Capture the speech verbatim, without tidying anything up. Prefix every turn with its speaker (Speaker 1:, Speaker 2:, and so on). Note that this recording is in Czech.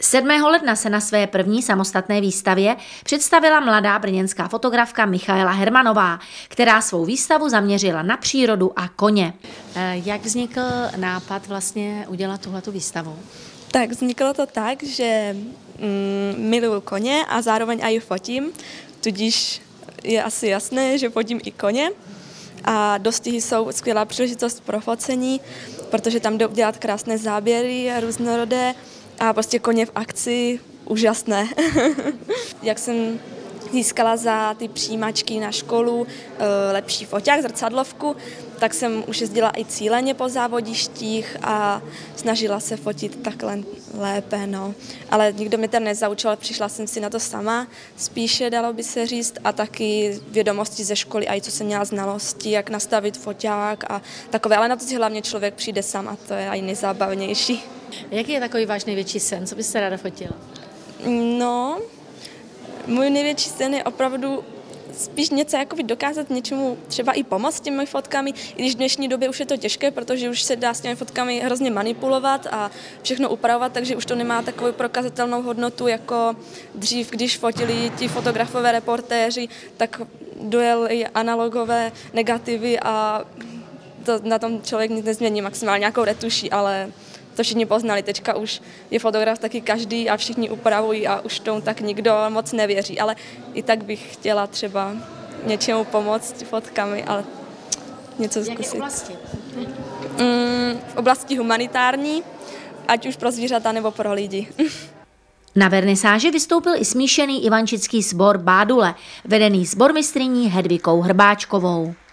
Speaker 1: sedmého ledna se na své první samostatné výstavě představila mladá brněnská fotografka Michaela Hermanová, která svou výstavu zaměřila na přírodu a koně. Jak vznikl nápad vlastně udělat tuhletu výstavu?
Speaker 2: Tak vzniklo to tak, že mm, miluju koně a zároveň i fotím, tudíž je asi jasné, že fotím i koně. A dostihy jsou skvělá příležitost pro focení, protože tam jdou dělat krásné záběry různorodé a prostě koně v akci úžasné. Jak jsem získala za ty přijímačky na školu e, lepší foťák, zrcadlovku, tak jsem už jezdila i cíleně po závodištích a snažila se fotit takhle lépe, no. Ale nikdo mi ten nezaučil, přišla jsem si na to sama, spíše dalo by se říct, a taky vědomosti ze školy, a i co jsem měla znalosti, jak nastavit foťák a takové, ale na to si hlavně člověk přijde sám a to je i nejzábavnější.
Speaker 1: Jaký je takový váš největší sen? Co byste ráda fotila?
Speaker 2: No, můj největší sen je opravdu spíš něco jakoby dokázat něčemu třeba i pomoct těmi fotkami, i když v dnešní době už je to těžké, protože už se dá s těmi fotkami hrozně manipulovat a všechno upravovat, takže už to nemá takovou prokazatelnou hodnotu jako dřív, když fotili ti fotografové reportéři, tak dojeli analogové negativy a to, na tom člověk nic nezmění, maximálně nějakou retuší, ale to všichni poznali. Teďka už je fotograf taky každý a všichni upravují a už tomu tak nikdo moc nevěří, ale i tak bych chtěla třeba něčemu pomoct fotkami, ale něco zkusit.
Speaker 1: Jaké oblasti?
Speaker 2: Mm, v oblasti humanitární, ať už pro zvířata nebo pro lidi.
Speaker 1: Na vernisáži vystoupil i smíšený ivančický sbor Bádule, vedený sbormistryní Hedvikou Hrbáčkovou.